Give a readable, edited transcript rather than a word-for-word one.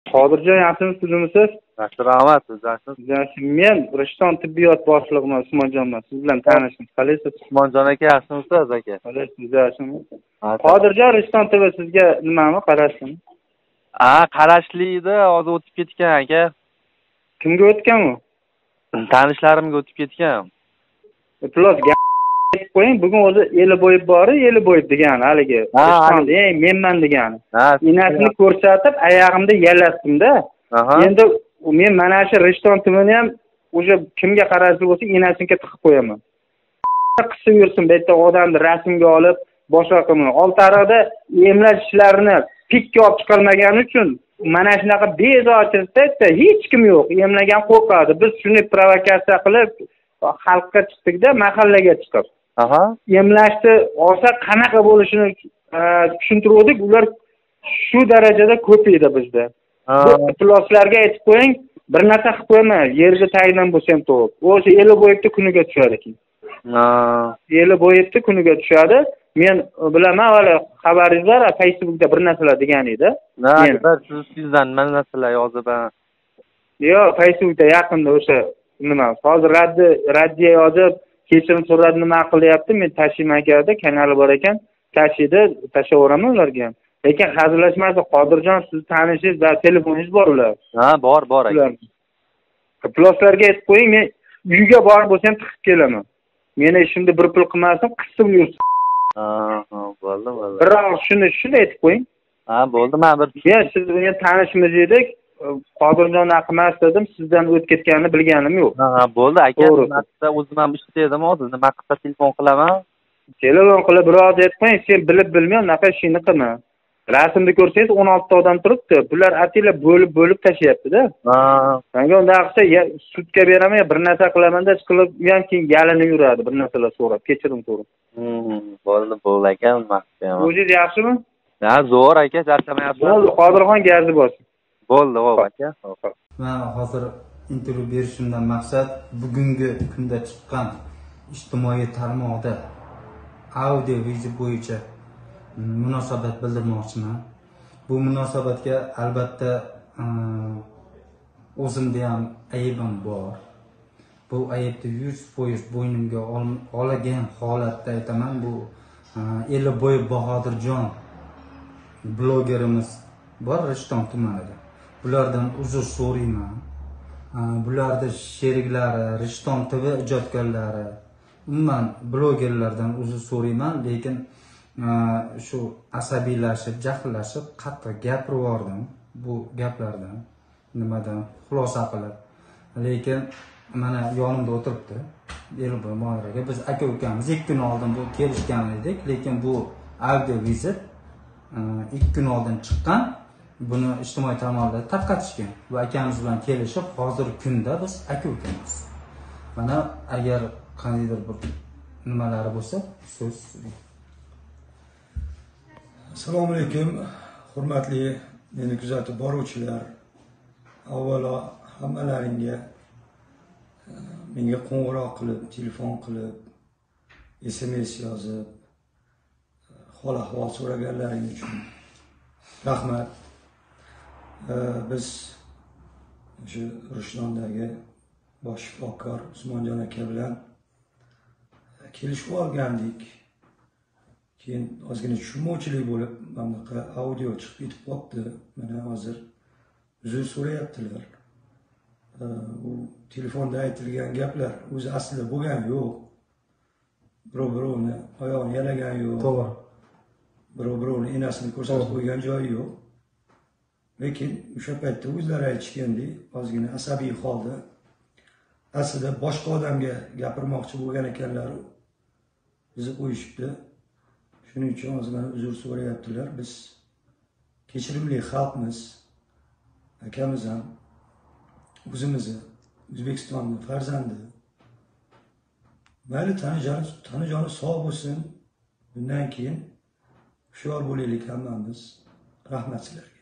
Qodirjon, yaxshimisiz, o'zimisiz? Yaxshi, rahmat, o'zingizsiz. Men Rishton tibbiyot boshlig'iman, Usmonjonman. Siz bilan tanishdim. Qalaysiz? Usmonjon aka, yaxshimisiz, aka? Qalaysiz, yaxshimisiz? Qodirjon, Rishton TV sizga nimami, qarashmi? Qarashli edi, hozir o'tib ketgan, aka. Kimga o'tgan u? Tanishlarimga o'tib ketgan. Plus aytib qo'ying, bugun o'zi eli bo'yib bori, eli bo'yib degani, haligi. Rishtonda, menman degani. Inasini ko'rsatib, oyog'imda yalasdim-da. Endi men mana shu Rishton TVni ham o'sha kimga qarashli bo'lsa, inasiga tiqib qo'yaman. Qisib yursin, bu yerda odamni rasmga olib, boshqa qilmayman. Oltiariqda emlash ishlarini pikka olib chiqarmagani uchun mana shunaqa bezovchilikda hech kim yo'q. Emlagan qo'rqadi. Biz shuni provokatsiya qilib xalqqa chiqdik-da, mahallaga chiqib. Emlashni olsa qanaqa bo'lishini tushuntirdik. Ular shu darajada ko'paydi bizda. Pluslarga aytib qo'ying, bir narsa qilib qo'yman, yerga tagdan bo'lsa ham to'g'ri. O'sha eli bo'yibdi, kuniga tushadi ekan. Eli bo'yibdi, kuniga tushadi. Men bilaman, hali xabaringiz bor, Facebookda bir narsalar degan edi. Sizdan nima narsalar yozaman. Yo'q, Facebookda yaqinda o'sha nima, hozir raddiya yozib, kechirim so'radi, nima qilyapti? Men tashiyman aka, kanali bor ekan, tashlayveraman ularga ham. Lekin hazillashmasa, Qodirjon, siz tanishingiz va telefoningiz bor ular. Bor aka. Pluslarga aytib qo'ying, men uyga borib bo'lsa ham tiqib kelaman. Meni ishimda bir pul qilmasin, qisib yursin. Bo'ldi. Biroq shuni aytib qo'ying. Bo'ldi, men siz bilan tanishimiz edik. Qodirjon aqmas dedim, sizdan o'tib ketganini bilganim yo'q. Bo'ldi aka, o'zim ham ishlaydim, hozir nima qilsa telefon qilaman. Telefon qilib biroz aytib qo'ying, sen bilib bilmay unaqa ishni qilma. Rasmni ko'rsangiz 16 ta odam turibdi. Bular atila bo'lib tashlayapti-da. Menga unda qilsa, sudga beraman, bir narsa qilaman deb qilib, men keyin yalinib yuradi, bir narsalar so'rab, kechirim so'rab. Bo'ldi aka, maqsad. O'zingiz yaxshimi? Zo'r aka, charchamayapsiz. Bo'ldi, Qodirxon gazni bosin. Bo'ldi, aka. Men hozir intervyu berishimdan maqsad bugungi kunda chiqqan ijtimoiy tarmoqda audio video bo'yicha munosabat bildirmoqchiman. Bu munosabatga albatta o'zimda ham aybim bor. Bu aybni 100% bo'ynimga olgan holatda aytaman. Bu eli bo'yi Bahodirjon blogerimiz bor Rishton tumanida. Bulardan uzr so'rayman. Bularning sheriklari, Rishton TV ijodkorlari, umuman blogerlardan uzr so'rayman, lekin shu asabiylashib, jahllashib, qattiq gapirib yubordim bu gaplardan, nimadan xulosa qilib. Lekin mana yonimda o'tiribdi. Elboy Moiraga biz aka-ukamiz 2 kun oldin bu kelishgan edik, lekin bu audio vizit 2 kun oldin chiqqan. Buni ijtimoiy tarmoqlarda tarqatishgan. Bu akamiz bilan kelishib, hozirgi kunda biz aka-ukamiz. Mana agar qandaydir bir nimalari bo'lsa, so'z. Assalomu alaykum, hurmatli meni kuzatib boruvchilar. Avvalo hammalaringga menga qo'ng'iroq qilib, telefon qilib, SMS yozib, hol-ahvol so'raganlaring uchun rahmat. Biz o'sha Rishtondagi bosh shifokor Usmonjon aka bilan kelishib olgandik. Keyin ozgina tushunmovchilik bo'lib, bunaqa audio chiqib ketib qoldi. Mana hozir uzr so'rayaptilar. Bu telefonda aytilgan gaplar o'zi aslida bo'lgan yo'q. Birovni oyog'ini yalagan yo'q. To'g'ri. Birovni enasini ko'rsatib qo'ygan joyi yo'q. Lekin o'sha paytda o'zlari aytishgandek, ozgina asabiy holda aslida boshqa odamga gapirmoqchi bo'lgan ekanlar. Bizni qo'yishibdi. Shuning uchun ozgina uzr so'rayaptilar. Biz kechirimli xalqmiz. Akamiz ham o'zimizni O'zbekistonni farzandi. Mayli tanijoni sog' bo'lsin. Bundan keyin hushyor bo'laylik hammamiz. Rahmat sizlarga.